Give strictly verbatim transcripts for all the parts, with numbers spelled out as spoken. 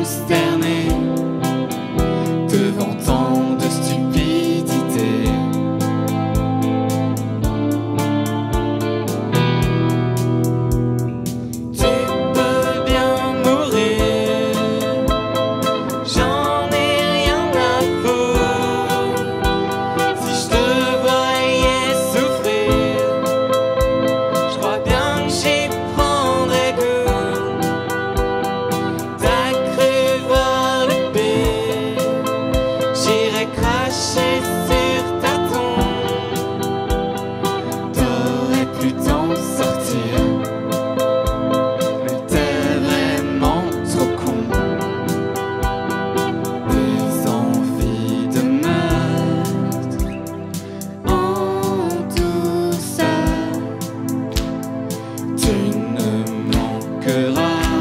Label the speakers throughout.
Speaker 1: consterné devant tant de stupidité. Tu peux bien mourir, j'en ai rien à foutre. Si je te voyais souffrir, je crois bien que j'y prendrais goût. T'as cru voir le pire, j'irais cracher sur ta tombe. T'aurais pu t'en sortir, mais t'es vraiment trop con. Des envies de meurtre en douceur, tu ne manqueras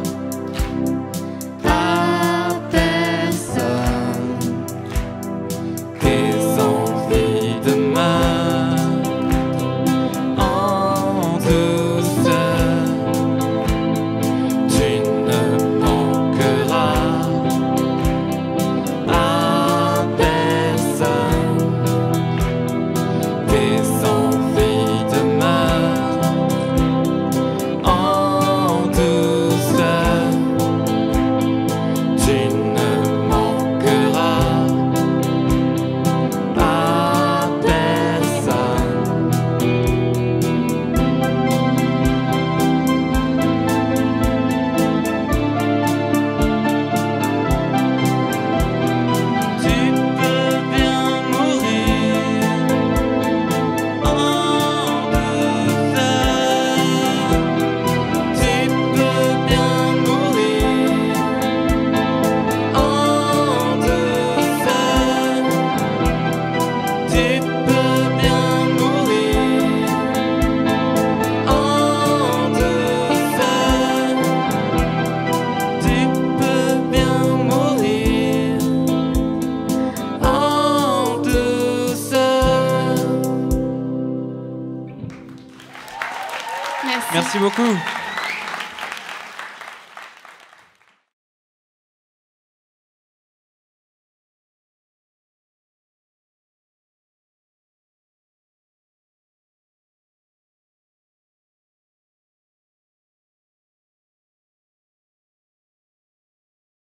Speaker 1: à personne. Des envies de meurtre en douceur, tu ne manqueras à personne. Des envies de meurtre en douceur, tu ne manqueras à personne. Tu peux bien mourir en douceur. Tu peux bien mourir en douceur. Tu peux bien mourir en douceur. Tu peux bien mourir en douceur.
Speaker 2: Merci.
Speaker 3: Merci beaucoup.